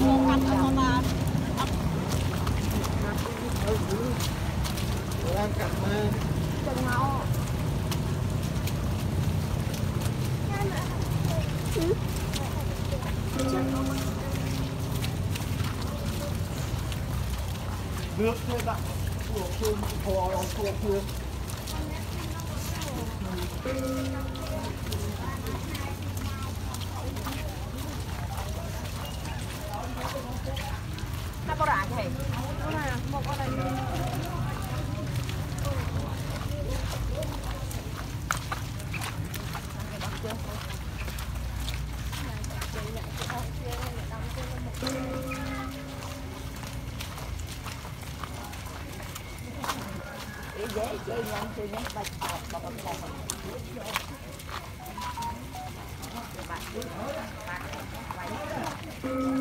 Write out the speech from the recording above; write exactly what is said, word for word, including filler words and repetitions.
Làm cặp mà chân máu nước thôi bạn của phương phò của phương nó có rạ gì một con này dễ chơi nhanh chơi nhanh bạch bạch bạch bạch bạch bạch